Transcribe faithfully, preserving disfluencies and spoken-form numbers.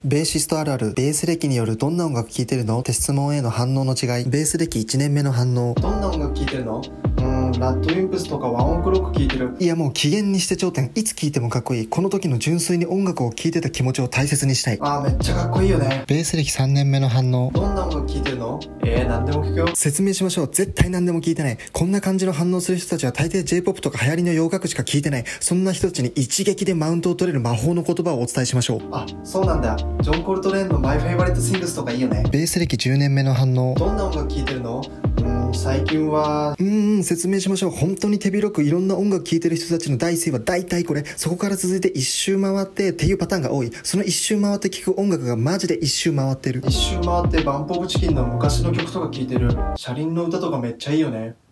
ベーシストあるある、ベース歴によるどんな音楽聴いてるのって質問への反応の違い。ベース歴いちねんめの反応。 どんな音楽聴いてるの？うーん、ラッドウィンプスとかワンオクロック聴いてる。 いやもう機嫌にして頂点。いつ聴いてもかっこいい。この時の純粋に音楽を聴いてた気持ちを大切にしたい。 あー、めっちゃかっこいいよね。 ベース歴さんねんめの反応。 どんな音楽聴いてるの？えー、なんでも聴くよ。 説明しましょう。絶対何でも聞いてない。こんな感じの反応する人たちは大抵 J-ポップ とか流行りの洋楽しか聞いてない。そんな人たちに一撃でマウントを取れる魔法の言葉をお伝えしましょう。 あ、そうなんだ。ジョン・コルトレーンの My Favorite Things とかいいよね。 ベース歴じゅうねんめの反応。 どんな音楽聴いてるの？うーん、最近はうーん、説明しましょう。本当に手広くいろんな音楽聴いてる人たちの第一声は大体これ。そこから続いて一周回ってっていうパターンが多い。その一周回って聴く音楽がマジで一周回ってる。 一周回ってバンプオブチキンの昔の曲とか聴いてる。車輪の歌とかめっちゃいいよね。